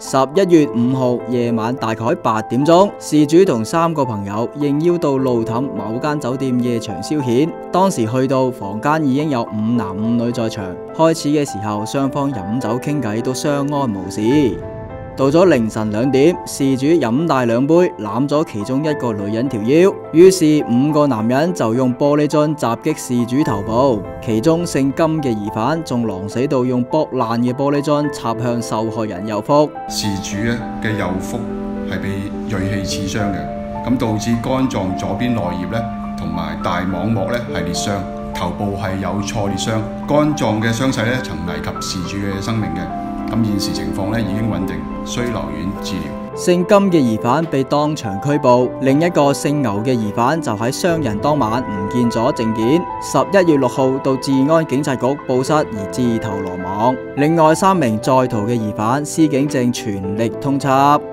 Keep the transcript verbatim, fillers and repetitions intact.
十一月五號夜晚大概八點鐘，事主同三個朋友應邀到路氹某間酒店夜場消遣。當時去到房間已經有五男五女在場，開始嘅時候雙方飲酒傾偈都相安無事。到咗凌晨兩點，事主飲大兩杯，攬咗其中一個女人條腰，於是五個男人就用玻璃樽襲擊事主頭部，其中姓金嘅疑犯仲狼死到用剝爛嘅玻璃樽插向受害人右腹。 事主咧嘅右腹係被銳器刺傷嘅，咁導致肝臟左邊內葉咧同埋大網膜咧係裂傷，頭部係有挫裂傷，肝臟嘅傷勢咧曾危及事主嘅生命嘅。咁現時情況咧已經穩定，需留院治療。 姓金嘅疑犯被當場拘捕，另一個姓牛嘅疑犯就喺傷人當晚唔見咗證件，十一月六號到治安警察局報失而自投羅網。另外三名在逃嘅疑犯，司警正全力通緝。